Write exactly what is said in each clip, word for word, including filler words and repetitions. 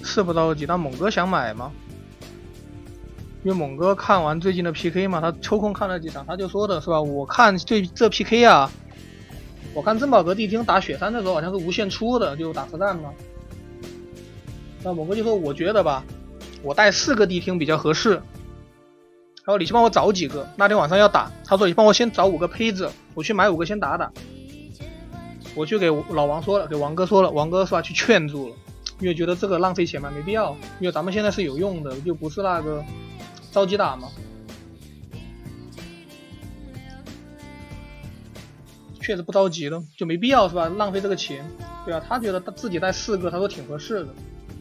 是不着急，但猛哥想买吗？因为猛哥看完最近的 P K 嘛，他抽空看了几场，他就说的是吧？我看这这 P K 啊，我看珍宝阁地厅打雪山的时候好像是无限出的，就打实战嘛。那猛哥就说，我觉得吧，我带四个地厅比较合适。然后你去帮我找几个，那天晚上要打，他说你帮我先找五个胚子，我去买五个先打打。我去给老王说了，给王哥说了，王哥是吧去劝住了，因为觉得这个浪费钱嘛，没必要，因为咱们现在是有用的，就不是那个着急打嘛。确实不着急了，就没必要是吧？浪费这个钱，对啊，他觉得他自己带四个，他说挺合适的，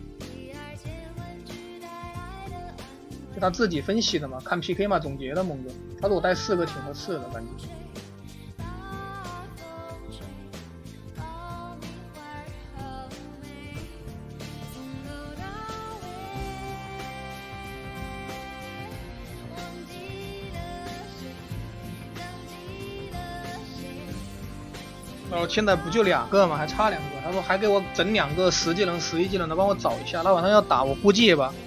就他自己分析的嘛，看 P K 嘛，总结的猛哥，他说我带四个挺合适的感觉。然后现在不就两个吗？还差两个。他说还给我整两个十技能、十一技能的，帮我找一下。那晚上要打，我估计吧，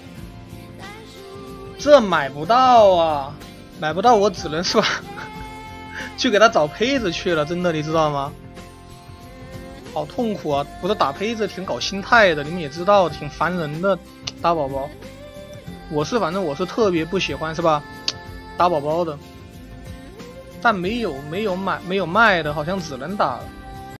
这买不到啊，买不到，我只能是吧，去给他找胚子去了。真的，你知道吗？好痛苦啊！不是打胚子挺搞心态的，你们也知道，挺烦人的。打宝宝，我是反正我是特别不喜欢是吧？打宝宝的。但没有没有买没有卖的，好像只能打了。